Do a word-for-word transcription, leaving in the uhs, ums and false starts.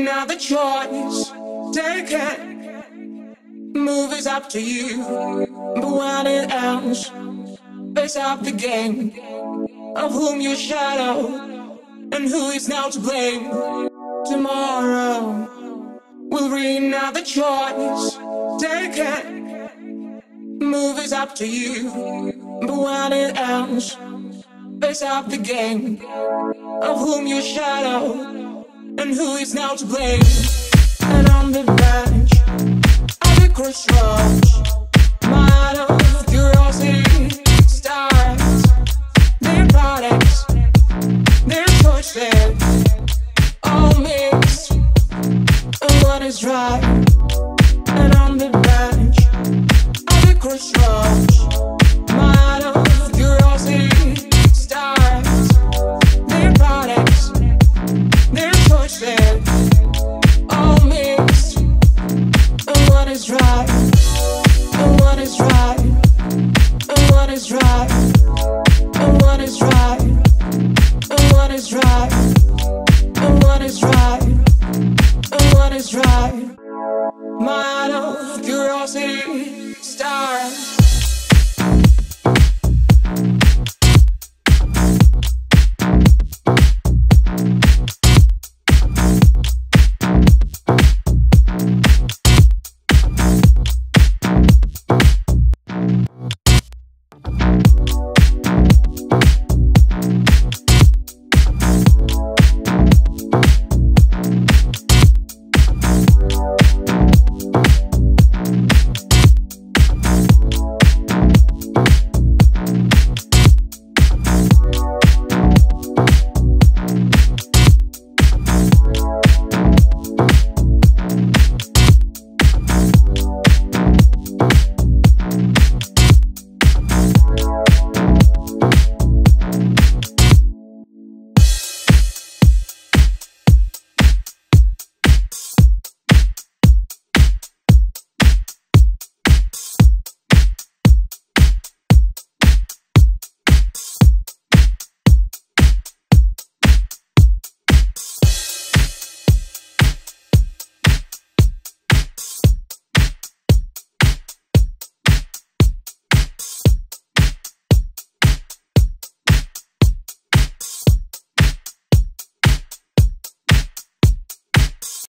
another choice. Take it. Move is up to you. But when it ends, face up the game of whom you shadow and who is now to blame. Tomorrow we'll read another choice. Take it. Move is up to you. But when it ends, face up the game of whom you shadow and who is now to blame. And on the bench of the crossroads, my of curiosity starts their products, their choices, all mixed. And what is right? And on the bench of the crossroads, my of curiosity starts their products, their choices, all mixed. And what is right? And what is right? And what is right? And what is right? And what is right? And what is right? And what is right? My curiosity